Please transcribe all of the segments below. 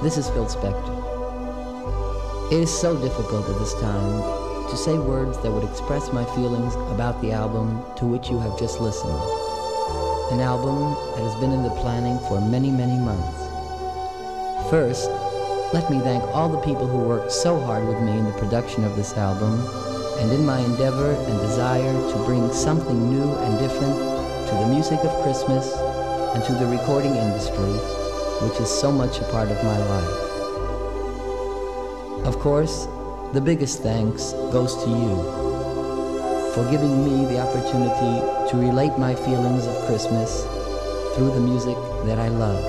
This is Phil Spector. It is so difficult at this time to say words that would express my feelings about the album to which you have just listened. An album that has been in the planning for many, many months. First, let me thank all the people who worked so hard with me in the production of this album and in my endeavor and desire to bring something new and different to the music of Christmas and to the recording industry, which is so much a part of my life. Of course, the biggest thanks goes to you for giving me the opportunity to relate my feelings of Christmas through the music that I love.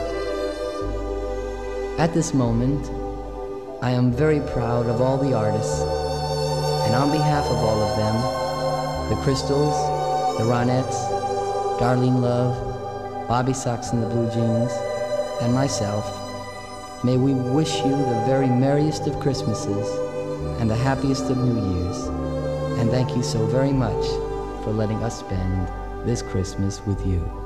At this moment, I am very proud of all the artists, and on behalf of all of them, the Crystals, the Ronettes, Darlene Love, Bobby Sox and the Blue Jeans, and myself, may we wish you the very merriest of Christmases and the happiest of New Years, and thank you so very much for letting us spend this Christmas with you.